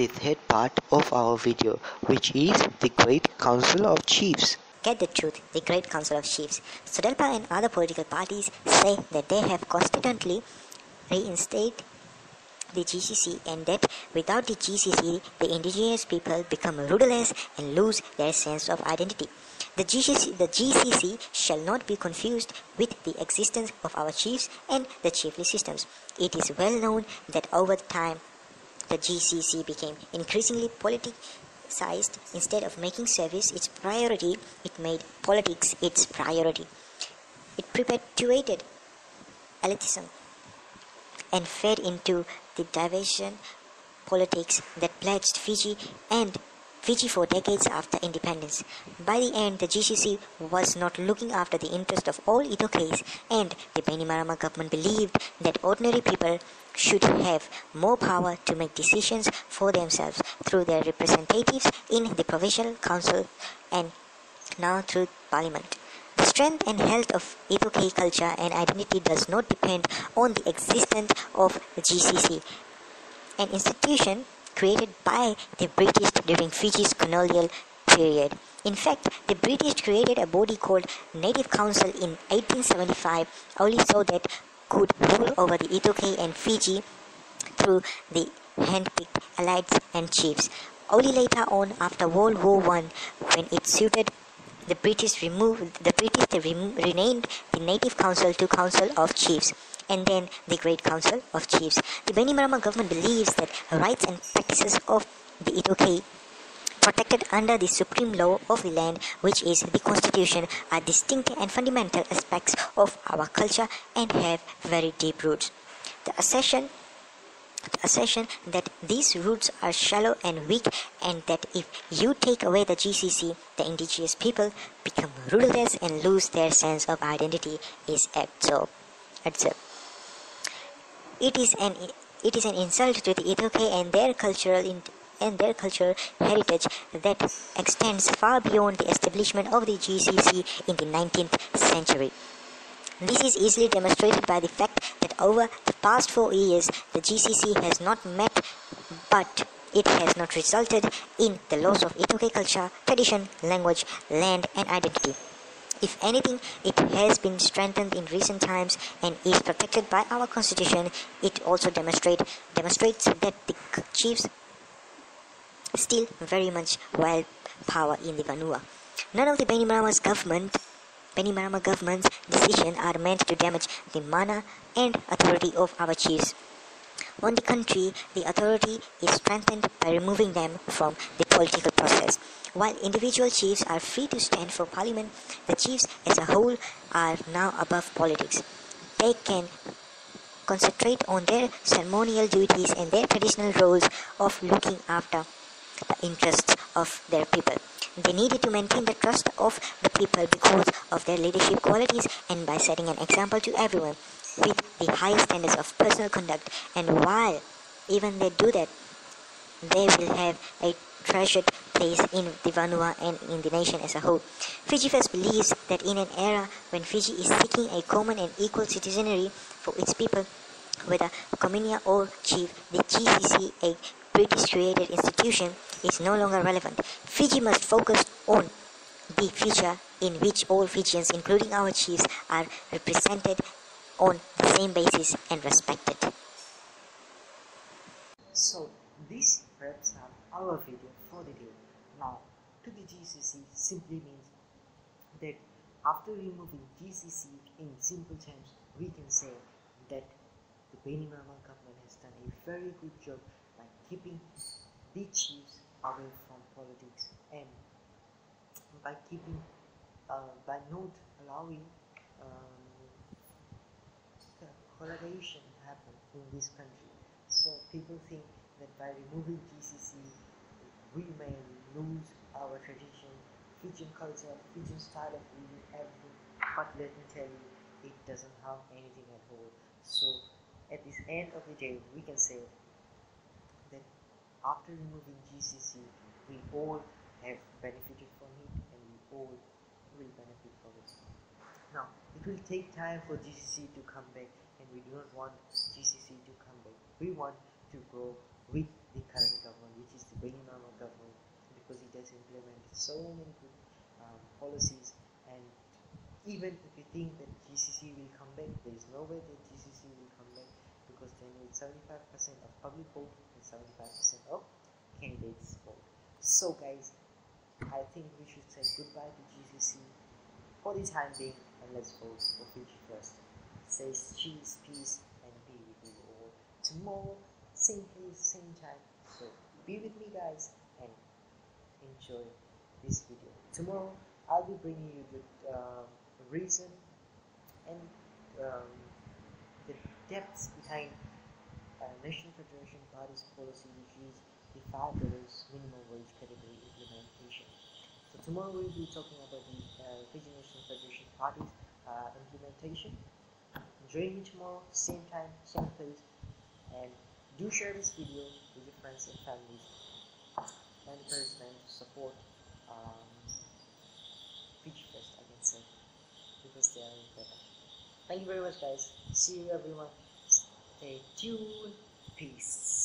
the third part of our video, which is the Great Council of Chiefs. Get the truth, the Great Council of Chiefs. SUDELPA and other political parties say that they have constantly reinstated the GCC and that without the GCC, the indigenous people become rudderless and lose their sense of identity. The GCC shall not be confused with the existence of our chiefs and the chiefly systems. It is well known that over time, the GCC became increasingly politicized. Instead of making service its priority, it made politics its priority. It perpetuated elitism and fed into the diversion politics that plagued Fiji for decades after independence. By the end, the GCC was not looking after the interest of all Itokays, and the Bainimarama government believed that ordinary people should have more power to make decisions for themselves through their representatives in the Provincial Council and now through Parliament. The strength and health of Itokay culture and identity does not depend on the existence of the GCC, an institution created by the British during Fiji's colonial period. In fact, the British created a body called Native Council in 1875 only so that could rule over the Itokay and Fiji through the hand-picked elites and chiefs. Only later on, after World War I, when it suited the British, renamed the Native Council to Council of Chiefs, and then the Great Council of Chiefs. The Bainimarama government believes that rights and practices of the Itokay, protected under the supreme law of the land, which is the Constitution, are distinct and fundamental aspects of our culture and have very deep roots. The assertion that these roots are shallow and weak, and that if you take away the GCC, the indigenous people become rudderless and lose their sense of identity, is absurd. It is an insult to the Itokay and their cultural heritage that extends far beyond the establishment of the GCC in the 19th century. This is easily demonstrated by the fact that over the past 4 years, the GCC has not met, but it has not resulted in the loss of Itokay culture, tradition, language, land, and identity. If anything, it has been strengthened in recent times and is protected by our constitution. It also demonstrates that the chiefs still very much wild power in the Vanua. None of the Bainimarama government's decisions are meant to damage the mana and authority of our chiefs. On the contrary, the authority is strengthened by removing them from the political process. While individual chiefs are free to stand for parliament, the chiefs as a whole are now above politics. They can concentrate on their ceremonial duties and their traditional roles of looking after the interests of their people. They needed to maintain the trust of the people because of their leadership qualities and by setting an example to everyone with the highest standards of personal conduct. And while even they do that, they will have a treasured place in the Vanua and in the nation as a whole. Fiji First believes that in an era when Fiji is seeking a common and equal citizenry for its people, whether communia or chief, the GCC, a British-created institution, is no longer relevant. Fiji must focus on the future in which all Fijians, including our chiefs, are represented on the same basis and respected. So, this wraps up our video for the day. Now, to the GCC simply means that after removing GCC in simple terms, we can say that the Bainimarama government has done a very good job by keeping the chiefs away from politics and by not allowing collaboration happen in this country. So people think that by removing GCC, we may lose our tradition, Fijian culture, Fijian style of living, everything. But let me tell you, it doesn't harm anything at all. So at the end of the day, we can say that after removing GCC, we all have benefited from it and we all will benefit from it. Now, it will take time for GCC to come back, and we do not want GCC to come back. We want to grow with the current government, which is because it has implemented so many good policies. And even if you think that GCC will come back, there is no way that GCC will come back, because they need 75% of public vote and 75% of candidates vote. So guys, I think we should say goodbye to GCC for the time being, and let's vote for Fiji first. Says cheese, peace, and be with you all tomorrow, same place, same time. So be with me guys and enjoy this video. Tomorrow I'll be bringing you the reason and the depths behind National Federation Party's policy, which is the $5 minimum wage category implementation. So tomorrow we'll be talking about the Fiji National Federation Party's implementation. Join me tomorrow, same time, same place, and do share this video with your friends and families, and encourage them to support Fiji Fest, I can say, because they are better. Thank you very much guys. See you everyone. Stay tuned. Peace.